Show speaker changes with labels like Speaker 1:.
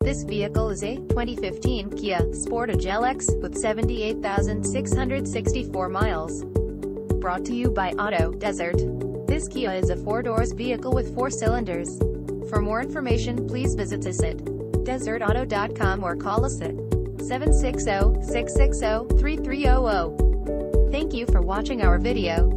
Speaker 1: This vehicle is a 2015 Kia Sportage LX with 78,664 miles. Brought to you by Auto Desert. This Kia is a 4-doors vehicle with 4 cylinders. For more information, please visit us at desertauto.com or call us at 760-660-3300. Thank you for watching our video.